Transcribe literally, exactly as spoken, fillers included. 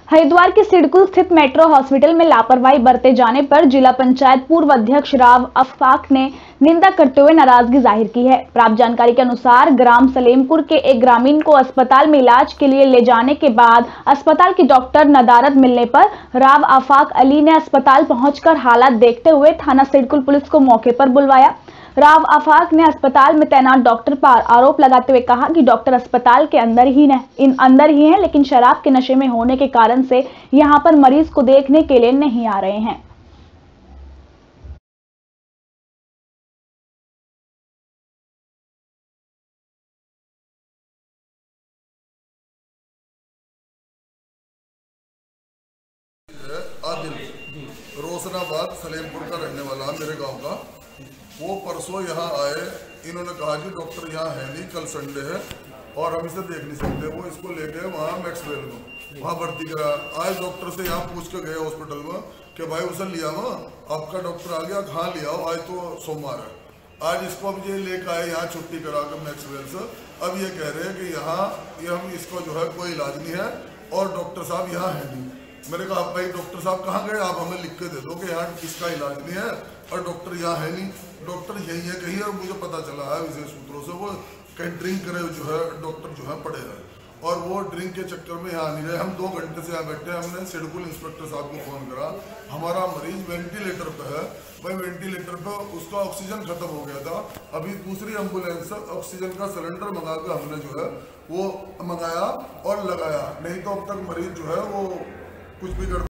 हरिद्वार के सिडकुल स्थित metro hospital में लापरवाही बरते जाने पर जिला पंचायत पूर्व अध्यक्ष राव अफाक ने निंदा करते हुए नाराजगी जाहिर की है। प्राप्त जानकारी के अनुसार ग्राम सलेमपुर के एक ग्रामीण को अस्पताल में इलाज के लिए ले जाने के बाद अस्पताल की डॉक्टर नदारद मिलने पर राव अफाक अली ने अस्पताल पहुंचकर हालात देखते हुए थाना सिडकुल पुलिस को मौके पर बुलवाया। राव अफाक ने अस्पताल में तैनात डॉक्टर पर आरोप लगाते हुए कहा कि डॉक्टर अस्पताल के अंदर ही न इन अंदर ही हैं, लेकिन शराब के नशे में होने के कारण से यहां पर मरीज को देखने के लिए नहीं आ रहे हैं। आदिल रोशनाबाद सलेमपुर का रहने वाला मेरे गांव का, वो परसों यहाँ आए। इन्होंने कहा कि डॉक्टर यहाँ है नहीं, कल संडे है और हम इसे देख नहीं सकते। वो इसको ले गए वहाँ मैक्सवेल में, वहाँ भर्ती करा। आज डॉक्टर से यहाँ पूछ के गए हॉस्पिटल में कि भाई उसे लिया वो आपका डॉक्टर आ गया, कहाँ लिया हो? आज तो सोमवार है। आज इसको अब ये लेकर आए यहाँ छुट्टी करा कर मैक्सवेल से। अब ये कह रहे हैं कि यहाँ ये हम इसको जो है कोई इलाज नहीं है और डॉक्टर साहब यहाँ है नहीं। मैंने कहा भाई डॉक्टर साहब कहाँ गए? आप हमें लिख के दे दो कि यहाँ इसका इलाज नहीं है और डॉक्टर यहाँ है नहीं। डॉक्टर यही है कहीं, और मुझे पता चला है विशेष सूत्रों से वो कहीं ड्रिंक करे जो है डॉक्टर जो है पड़े हैं और वो ड्रिंक के चक्कर में यहाँ नहीं रहे। हम दो घंटे से यहाँ बैठे, हमने सिडकुल इंस्पेक्टर साहब को फ़ोन करा। हमारा मरीज वेंटिलेटर पे है भाई, वेंटिलेटर पे उसका ऑक्सीजन खत्म हो गया था। अभी दूसरी एम्बुलेंस से ऑक्सीजन का सिलेंडर मंगा कर हमने जो है वो मंगाया और लगाया, नहीं तो अब तक मरीज जो है वो कुछ भी कर